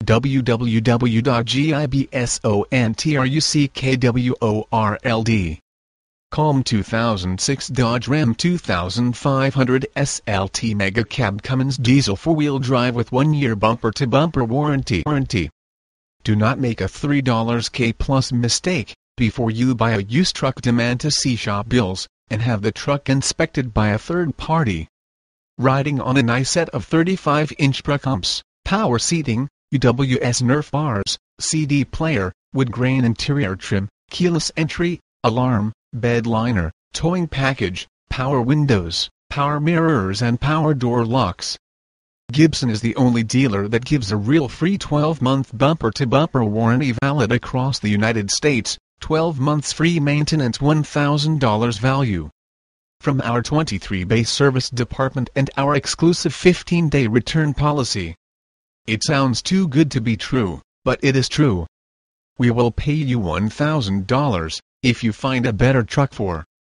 www.gibsonTruckWorld. Calm 2006 Dodge Ram 2500 SLT Mega Cab Cummins Diesel 4-wheel drive with 1-year bumper-to-bumper warranty. Do not make a $3K plus mistake. Before you buy a used truck, demand to see shop bills, and have the truck inspected by a third party. Riding on a nice set of 35-inch Pro Comps, power seating, UWS Nerf bars, CD player, wood grain interior trim, keyless entry, alarm, bed liner, towing package, power windows, power mirrors and power door locks. Gibson is the only dealer that gives a real free 12-month bumper-to-bumper warranty valid across the United States, 12 months free maintenance, $1,000 value. From our 23-bay service department and our exclusive 15-day return policy. It sounds too good to be true, but it is true. We will pay you $1,000 if you find a better truck for